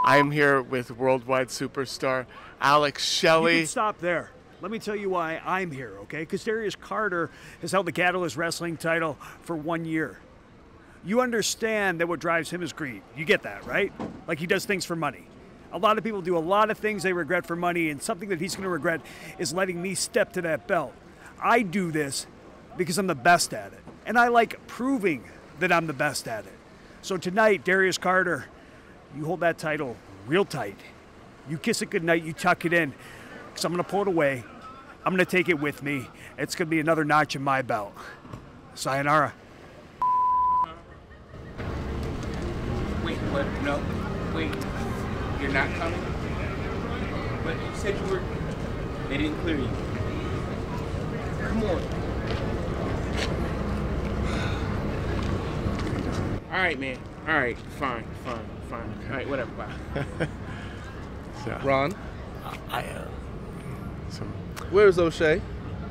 I am here with worldwide superstar Alex Shelley. You can stop there. Let me tell you why I'm here, okay? Because Darius Carter has held the Catalyst Wrestling title for 1 year. You understand that what drives him is greed. You get that, right? Like, he does things for money. A lot of people do a lot of things they regret for money, and something that he's going to regret is letting me step to that belt. I do this because I'm the best at it, and I like proving that I'm the best at it. So tonight, Darius Carter, you hold that title real tight. You kiss it goodnight, you tuck it in, because I'm going to pull it away. I'm going to take it with me. It's going to be another notch in my belt. Sayonara. Wait, what? No, wait. You're not coming? But you said you were... They didn't clear you. Come on. All right, man. All right, fine. All right, whatever, bye. So, Ron, Where's O'Shea?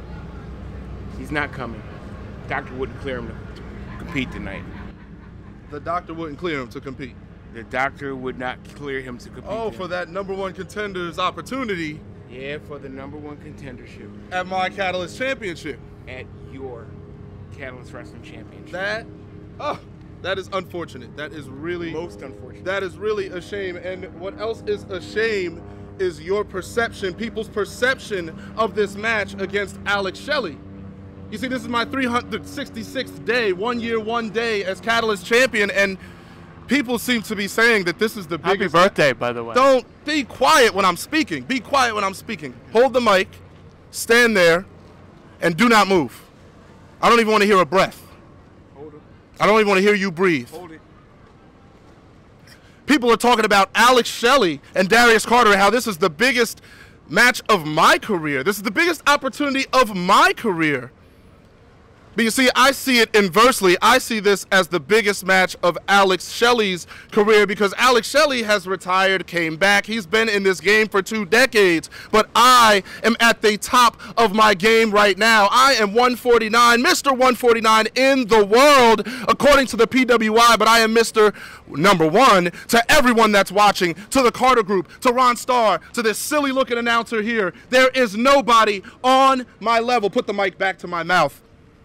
He's not coming. Doctor wouldn't clear him to compete tonight. the doctor wouldn't clear him to compete. The doctor would not clear him to compete. Oh, tonight. for that #1 contender's opportunity Yeah, for the #1 contendership at my Catalyst Championship. at your Catalyst Wrestling Championship. That is unfortunate. That is really Most unfortunate. That is really a shame. And what else is a shame is your perception, people's perception of this match against Alex Shelley. You see, this is my 366th day, 1 year, 1 day as Catalyst champion, and people seem to be saying that this is the happy biggest. birthday, by the way. Don't be quiet when I'm speaking. Be quiet when I'm speaking. Hold the mic, stand there, and do not move. I don't even want to hear a breath. Hold it. I don't even want to hear you breathe. Hold it. People are talking about Alex Shelley and Darius Carter and how this is the biggest match of my career. This is the biggest opportunity of my career. But you see, I see it inversely. I see this as the biggest match of Alex Shelley's career because Alex Shelley has retired, came back. He's been in this game for 2 decades. But I am at the top of my game right now. I am 149, Mr. 149 in the world, according to the PWI. But I am Mr. #1 to everyone that's watching, to the Carter Group, to Ron Starr, to this silly-looking announcer here. There is nobody on my level. Put the mic back to my mouth.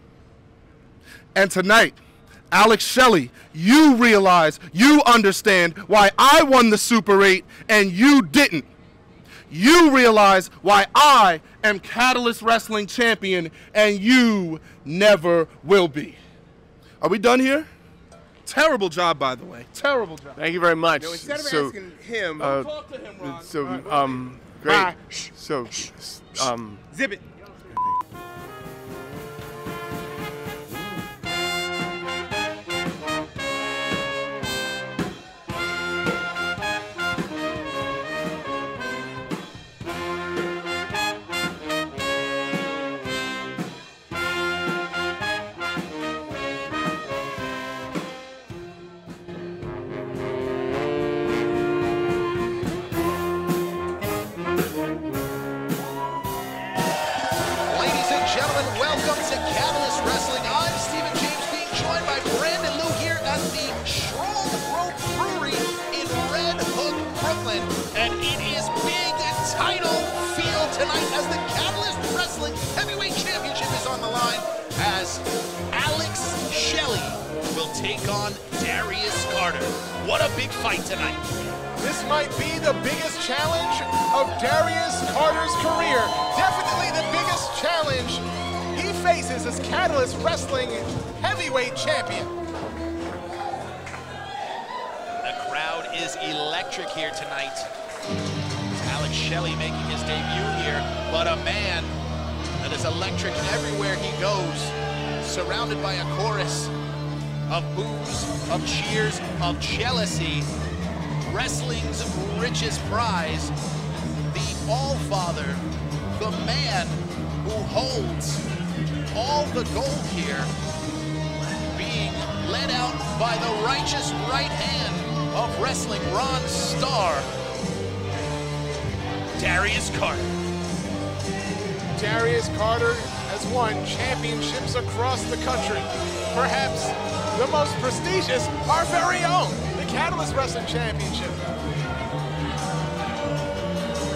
And tonight, Alex Shelley, you realize, you understand why I won the Super 8 and you didn't. You realize why I am Catalyst Wrestling Champion and you never will be. Are we done here? Terrible job, by the way. Terrible job. Thank you very much. No, instead of So, asking him, Talk to him, Ron. So, great. Bye. So, zip it. Ladies and gentlemen, welcome to Catalyst Wrestling. I'm Stephen James, being joined by Brandon Lou here at the Strong Rope Brewery in Red Hook, Brooklyn. And it is big title field tonight as the Catalyst Wrestling Heavyweight Championship is on the line as Alex Shelley will take on Darius Carter. What a big fight tonight. This might be the biggest challenge of Darius Carter's career. Definitely the biggest challenge he faces as Catalyst Wrestling Heavyweight Champion. The crowd is electric here tonight. Alex Shelley making his debut here, but a man that is electric everywhere he goes, surrounded by a chorus of boos, of cheers, of jealousy. Wrestling's richest prize, the All-Father, the man who holds all the gold here, being led out by the righteous right hand of wrestling, Ron Starr, Darius Carter. Darius Carter has won championships across the country. Perhaps the most prestigious, our very own, the Catalyst Wrestling Championship.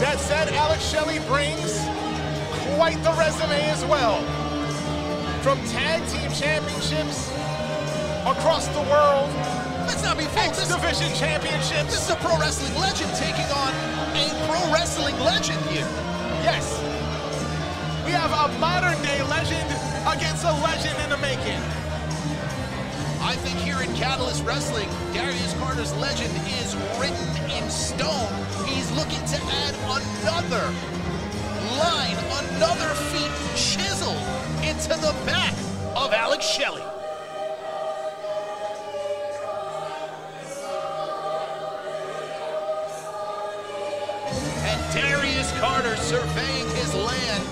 That said, Alex Shelley brings quite the resume as well. From tag team championships across the world, Let's not be fooled. X-Division championships. This is a pro wrestling legend taking on a pro wrestling legend here. Yes. We have a modern-day legend against a legend in the making. I think here in Catalyst Wrestling, Darius Carter's legend is written in stone. He's looking to add another line, another feat chiseled into the back of Alex Shelley. And Darius Carter surveying his land.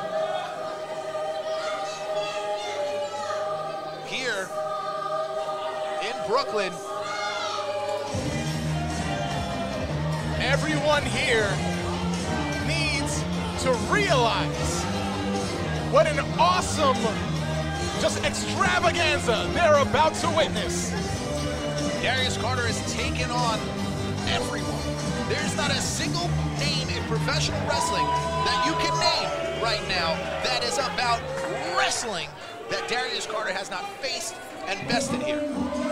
Here in Brooklyn. Everyone here needs to realize what an awesome, just extravaganza they're about to witness. Darius Carter has taken on everyone. There's not a single name in professional wrestling that you can name right now that is about wrestling that Darius Carter has not faced and bested here.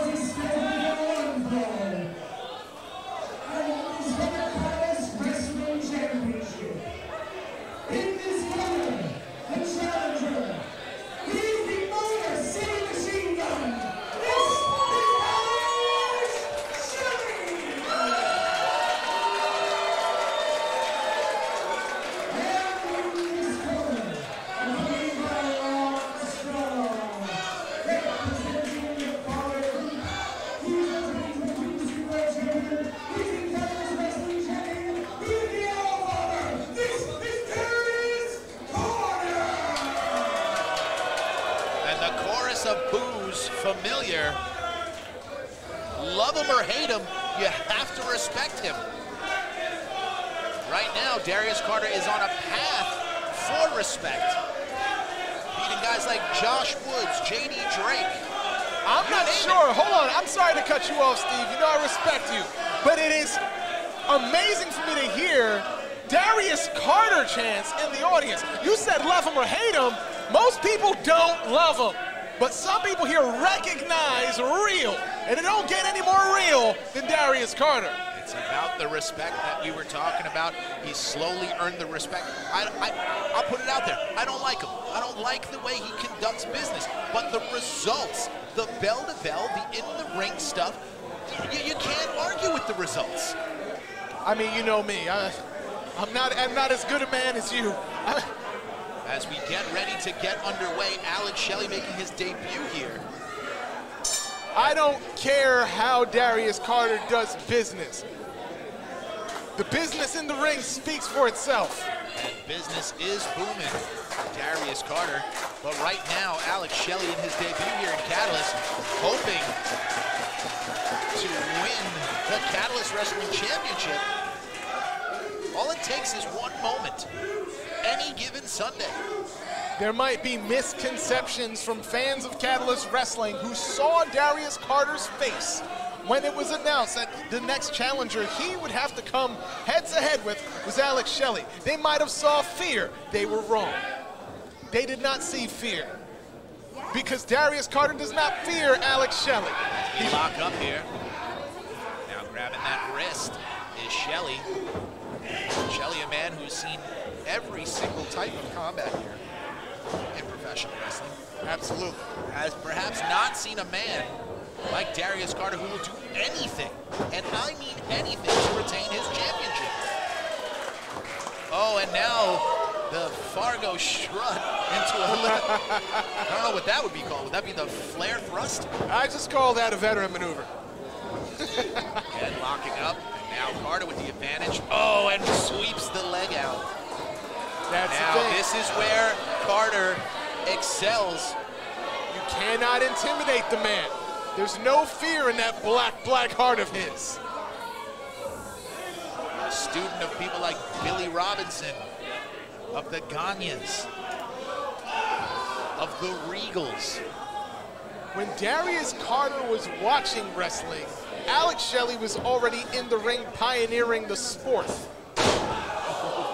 Familiar. Love him or hate him, you have to respect him. Right now, Darius Carter is on a path for respect. Beating guys like Josh Woods, JD Drake. I'm not sure. Hold on. I'm sorry to cut you off, Steve. You know I respect you. But it is amazing for me to hear Darius Carter chants in the audience. You said love him or hate him. Most people don't love him. But some people here recognize real, and it don't get any more real than Darius Carter. It's about the respect that we were talking about. He's slowly earned the respect. I'll put it out there. I don't like him. I don't like the way he conducts business. But the results, the bell-to-bell, the in-the-ring stuff, you can't argue with the results. I mean, you know me. I'm not as good a man as you. As we get ready to get underway, Alex Shelley making his debut here. I don't care how Darius Carter does business. The business in the ring speaks for itself. And business is booming for Darius Carter. But right now, Alex Shelley in his debut here in Catalyst, hoping to win the Catalyst Wrestling Championship. All it takes is one moment. Any given Sunday. There might be misconceptions from fans of Catalyst Wrestling who saw Darius Carter's face when it was announced that the next challenger he would have to come head-to-head with was Alex Shelley. They might have saw fear. They were wrong. They did not see fear. Because Darius Carter does not fear Alex Shelley. He lock up here. Now grabbing that wrist is Shelley. Shelley, a man who's seen every single type of combat here in professional wrestling. Absolutely. Has perhaps not seen a man like Darius Carter who will do anything, and I mean anything, to retain his championship. Oh, and now the Fargo strut into a I don't know what that would be called. Would that be the flare thrust? I just call that a veteran maneuver. And locking up, and now Carter with the advantage. Oh, and sweeps the leg out. That's now, this is where Carter excels. You cannot intimidate the man. There's no fear in that black heart of his. A student of people like Billy Robinson, of the Ganyas, of the Regals. When Darius Carter was watching wrestling, Alex Shelley was already in the ring pioneering the sport.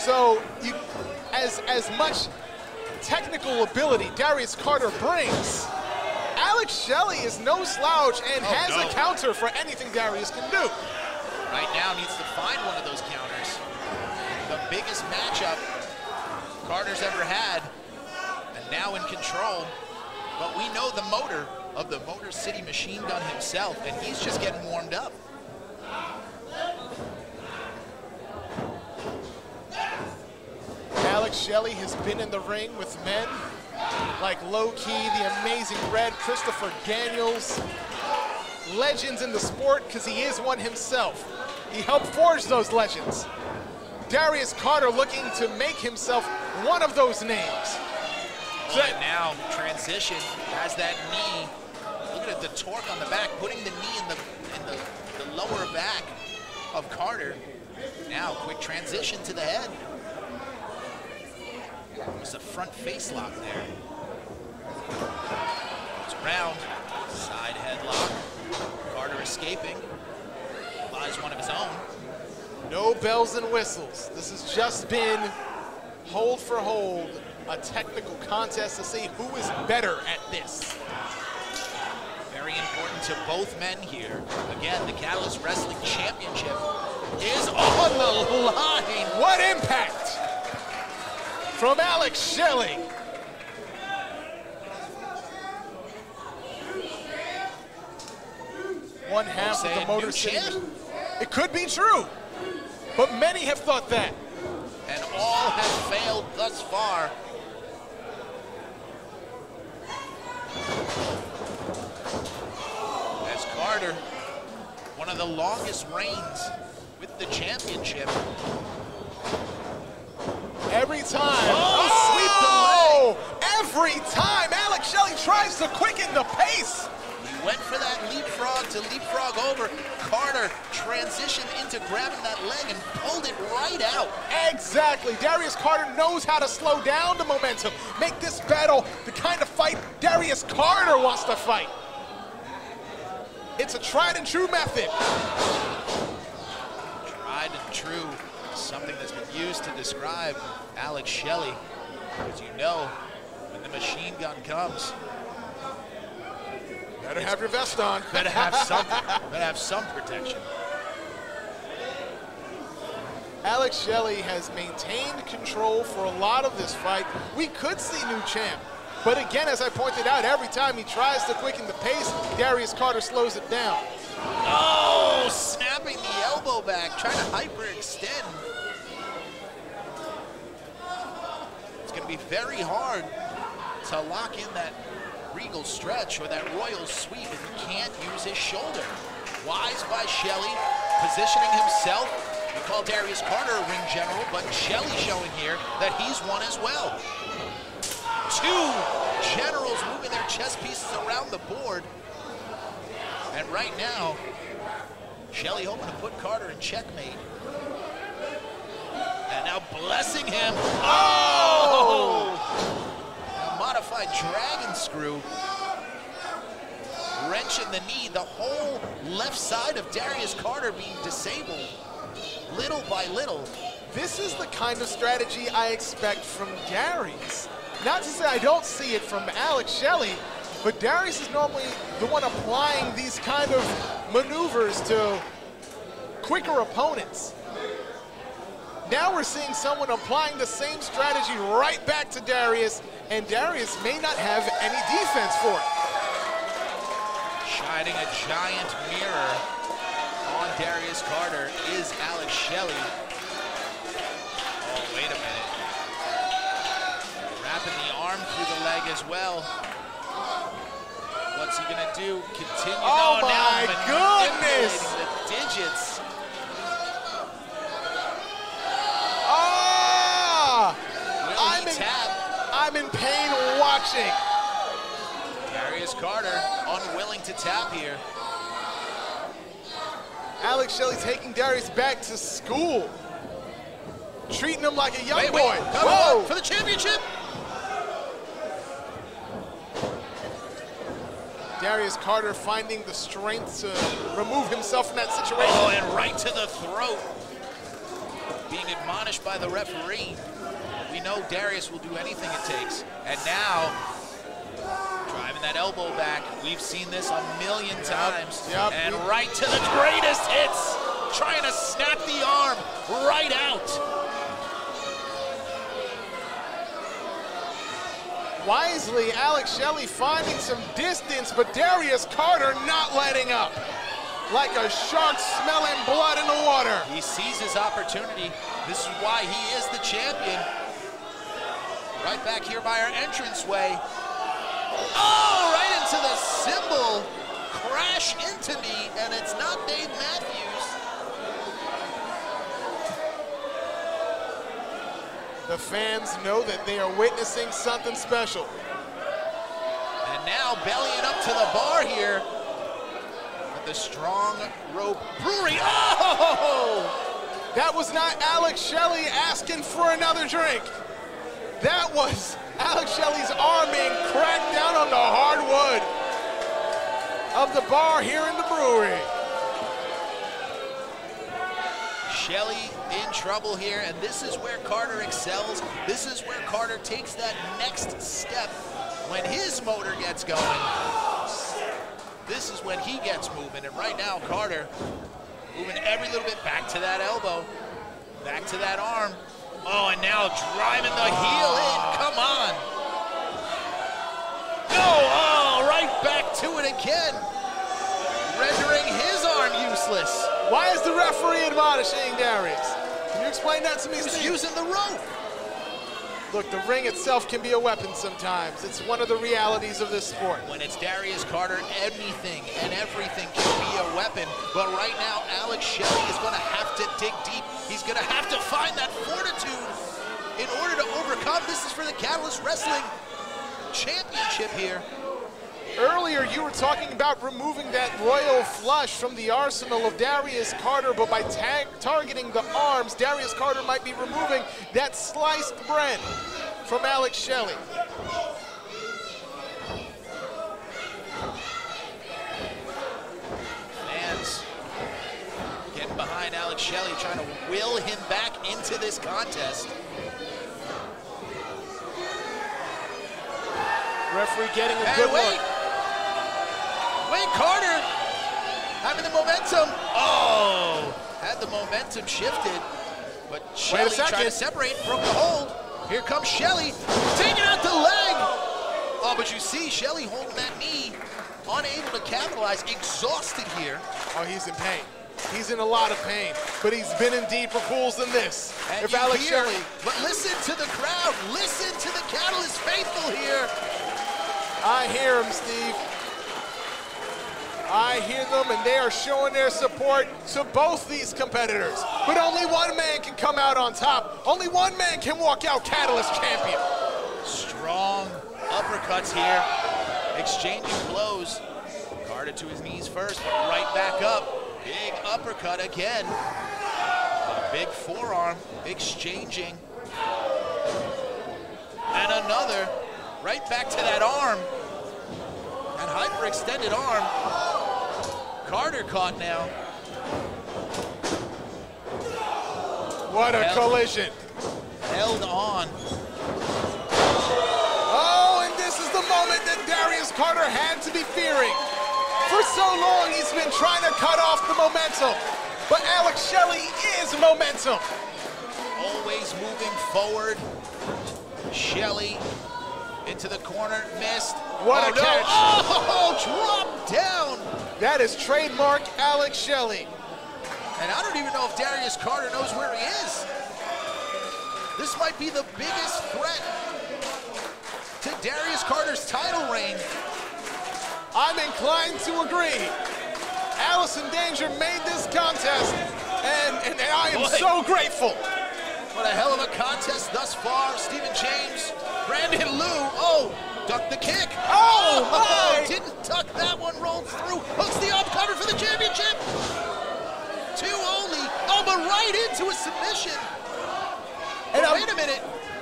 So as much technical ability Darius Carter brings, Alex Shelley is no slouch and has a counter for anything Darius can do. Right now needs to find one of those counters. The biggest matchup Carter's ever had, and now in control. But we know the motor of the Motor City Machine Gun himself, and he's just getting warmed up. Alex Shelley has been in the ring with men like Low Key, the Amazing Red, Christopher Daniels, legends in the sport because he is one himself. He helped forge those legends. Darius Carter looking to make himself one of those names. But now, transition, has that knee. Look at the torque on the back, putting the knee in the lower back of Carter. Now, quick transition to the head. Almost a front face lock there. It's around, side headlock. Carter escaping. Buys one of his own. No bells and whistles. This has just been hold for hold, a technical contest to see who is better at this. Very important to both men here. Again, the Catalyst Wrestling Championship is on the line. What impact from Alex Shelley. One half of the Motor City. It could be true, but many have thought that. And all have failed thus far. As Carter, one of the longest reigns with the championship. Every time. Oh, sweep the leg. Every time Alex Shelley tries to quicken the pace. He went for that leapfrog to leapfrog over. Carter transitioned into grabbing that leg and pulled it right out. Exactly. Darius Carter knows how to slow down the momentum. Make this battle the kind of fight Darius Carter wants to fight. It's a tried and true method. Tried and true. Something that's been used to describe Alex Shelley. As you know, when the machine gun comes, better have your vest on. Better have something. Better have some protection. Alex Shelley has maintained control for a lot of this fight. We could see new champ. But again, as I pointed out, every time he tries to quicken the pace, Darius Carter slows it down. Oh, snapping the elbow back, trying to hyperextend. It's going to be very hard to lock in that regal stretch or that royal sweep if he can't use his shoulder. Wise by Shelley, positioning himself. We call Darius Carter a ring general, but Shelley showing here that he's won as well. Two generals moving their chess pieces around the board. And right now, Shelley hoping to put Carter in checkmate. And now blessing him. Oh! A modified dragon screw. Wrenching the knee, the whole left side of Darius Carter being disabled, little by little. This is the kind of strategy I expect from Darius. Not to say I don't see it from Alex Shelley, but Darius is normally the one applying these kind of maneuvers to quicker opponents. Now we're seeing someone applying the same strategy right back to Darius, and Darius may not have any defense for it. Shining a giant mirror on Darius Carter is Alex Shelley. Oh, wait a minute. Wrapping the arm through the leg as well. What's he gonna do? Continue. Oh, no, my now goodness! the digits. I'm in pain watching. Darius Carter unwilling to tap here. Alex Shelley taking Darius back to school. Treating him like a young boy. Whoa! For the championship! Darius Carter finding the strength to remove himself from that situation. Oh, and right to the throat. being admonished by the referee. We know Darius will do anything it takes. And now, driving that elbow back. We've seen this a million times. And right to the greatest hits. Trying to snap the arm right out. Wisely, Alex Shelley finding some distance, but Darius Carter not letting up. Like a shark smelling blood in the water. He sees his opportunity. This is why he is the champion. Right back here by our entranceway. Oh, right into the symbol. Crash into me, and it's not Dave Matthews. The fans know that they are witnessing something special. And now bellying up to the bar here at the Strong Rope Brewery. Oh! That was not Alex Shelley asking for another drink. That was Alex Shelley's arm being cracked down on the hardwood of the bar here in the brewery. Shelley in trouble here, and this is where Carter excels. This is where Carter takes that next step when his motor gets going. This is when he gets moving, and right now Carter moving every little bit back to that elbow, back to that arm. Oh, and now driving the heel in, come on. Oh, right back to it again, rendering his arm useless. Why is the referee admonishing Darius? Can you explain that to me, Steve? He's using the rope. Look, the ring itself can be a weapon sometimes. It's one of the realities of this sport. When it's Darius Carter, anything and everything can be a weapon. But right now, Alex Shelley is going to have to dig deep. He's going to have to find that fortitude in order to overcome. This is for the Catalyst Wrestling Championship here. Earlier, you were talking about removing that royal flush from the arsenal of Darius Carter, but by targeting the arms, Darius Carter might be removing that sliced bread from Alex Shelley. Fans getting behind Alex Shelley, trying to will him back into this contest. Referee getting a good look. Wait, Carter having the momentum. Oh, had the momentum shifted, but Shelley trying to separate, broke the hold. Here comes Shelley, taking out the leg. Oh, but you see Shelley holding that knee, unable to capitalize, exhausted here. Oh, he's in pain. He's in a lot of pain, but he's been in deeper pools than this. And if Alex Shelley... But listen to the crowd, listen to the Catalyst faithful here. I hear him, Steve. I hear them, and they are showing their support to both these competitors. But only one man can come out on top. Only one man can walk out Catalyst champion. Strong uppercuts here, exchanging blows. Carter to his knees first, but right back up. Big uppercut again. A big forearm exchanging. And another, right back to that arm. And hyperextended arm. Carter caught now. What a collision. Held on. Oh, and this is the moment that Darius Carter had to be fearing. For so long, he's been trying to cut off the momentum. But Alex Shelley is momentum. Always moving forward. Shelley into the corner, missed. What a catch. Oh, drop down. That is trademark Alex Shelley. And I don't even know if Darius Carter knows where he is. This might be the biggest threat to Darius Carter's title reign. I'm inclined to agree. Allison Danger made this contest, and I am so grateful. What a hell of a contest thus far. Stephen James, Brandon Lou, ducked the kick. Didn't duck that one, rolled through. Hooks the up cover for the championship. 2 only. Oh, but right into a submission. And wait a minute.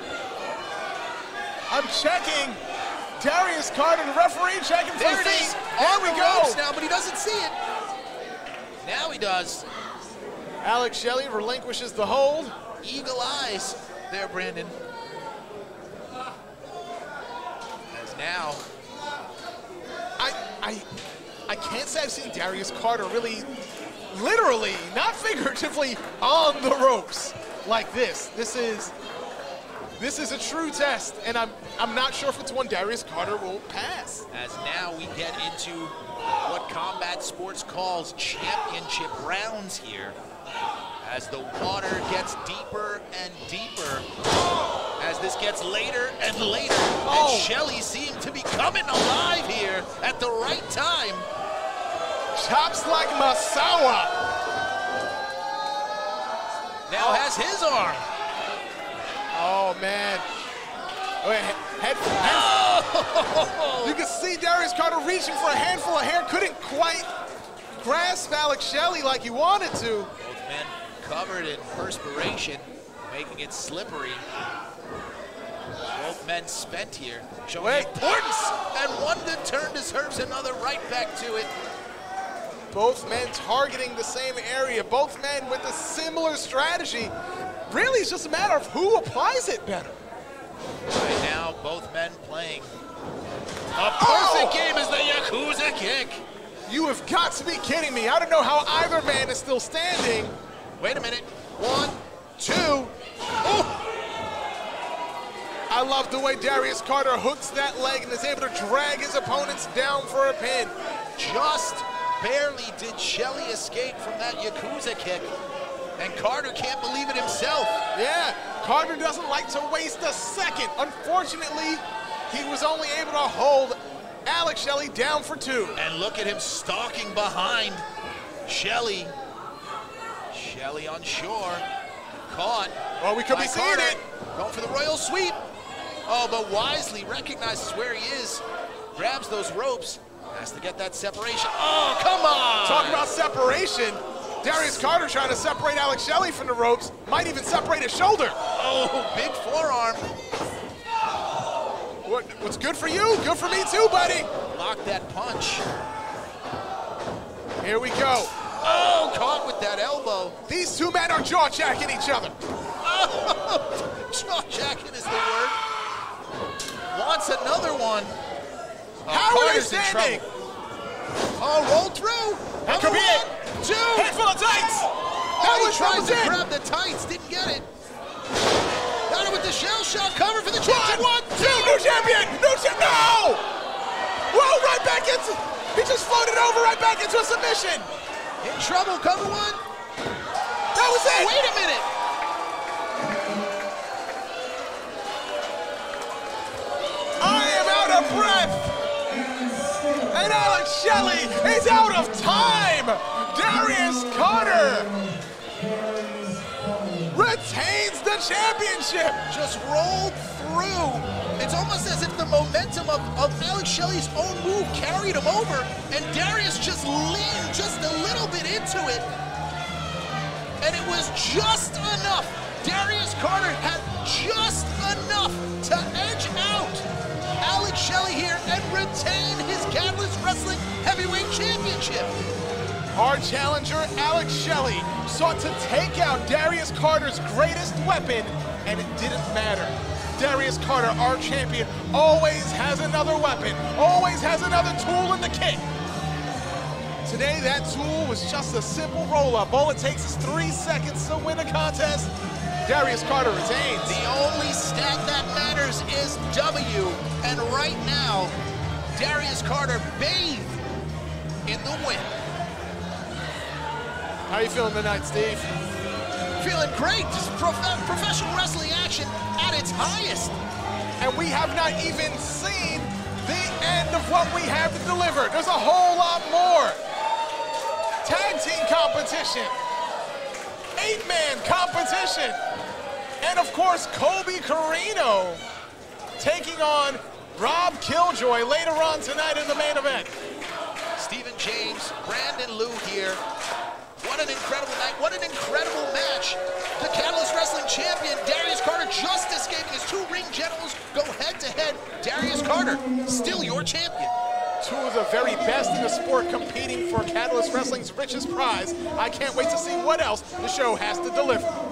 I'm checking. Darius Carter, the referee, checking for There it feet. is. There we go. Now, but he doesn't see it. Now he does. Alex Shelley relinquishes the hold. Eagle eyes there, Brandon. As now, I can't say I've seen Darius Carter really, literally, not figuratively, on the ropes like this. This is a true test, and I'm not sure if it's one Darius Carter will pass. as now we get into what combat sports calls championship rounds here. As the water gets deeper and deeper, as this gets later and later, and Shelley seemed to be coming alive here at the right time. Chops like Masawa. Now has his arm. Oh, man. Wait, head. You can see Darius Carter reaching for a handful of hair. Couldn't quite grasp Alex Shelley like he wanted to. Both men covered in perspiration, making it slippery. Both men spent here, showing the importance, and one that turned his herbs, another right back to it. Both men targeting the same area, both men with a similar strategy. Really, it's just a matter of who applies it better. Right now, both men playing a perfect game as the Yakuza kick. You have got to be kidding me. I don't know how either man is still standing. Wait a minute. 1, 2. Oh! I love the way Darius Carter hooks that leg and is able to drag his opponents down for a pin. Just barely did Shelley escape from that Yakuza kick. And Carter can't believe it himself. Yeah, Carter doesn't like to waste a second. Unfortunately, he was only able to hold Alex Shelley down for 2. And look at him stalking behind Shelley. Shelley on shore. Caught. Well, we could be seeing it. Going for the royal sweep. Oh, but wisely recognizes where he is. Grabs those ropes. Has to get that separation. Oh, come on! Talk about separation. Darius Carter trying to separate Alex Shelley from the ropes. Might even separate his shoulder. Oh, big forearm. What's good for you? Good for me too, buddy. Block that punch. Here we go. Oh, caught with that elbow. These two men are jaw-jacking each other. Oh, jaw-jacking is the word. Wants another one. How are they Carter's in standing? trouble. Oh, roll through. That could be it. 2. Handful of tights. That was trying to grab the tights, didn't get it. Got it with the shell shock cover for the champion. 1, 2. New champion. No. Whoa, right back into. He just floated over right back into a submission. In trouble, cover 1. That was it. Wait a minute. I am out of breath. And Alex Shelley is out of time. Darius Carter retains the championship. Just rolled through. It's almost as if the momentum of Alex Shelley's own move carried him over, and Darius just leaned just a little bit into it. And it was just enough. Darius Carter had just enough to edge out Alex Shelley here and retain his Catalyst Wrestling Heavyweight Championship. Our challenger, Alex Shelley, sought to take out Darius Carter's greatest weapon, and it didn't matter. Darius Carter, our champion, always has another weapon, always has another tool in the kit. Today, that tool was just a simple roll-up. All it takes is 3 seconds to win a contest. Darius Carter retains. The only stat that matters is W, and right now, Darius Carter bathed in the win. How you feeling tonight, Steve? Feeling great, just professional wrestling action at its highest. And we have not even seen the end of what we have to deliver. There's a whole lot more. Tag team competition, 8-man competition, and of course, Colby Corino taking on Rob Killjoy later on tonight in the main event. Stephen James, Brandon Liu here. What an incredible night, what an incredible match. The Catalyst Wrestling champion, Darius Carter, just escaping. His 2 ring generals go head to head. Darius Carter, still your champion. Two of the very best in the sport competing for Catalyst Wrestling's richest prize. I can't wait to see what else the show has to deliver.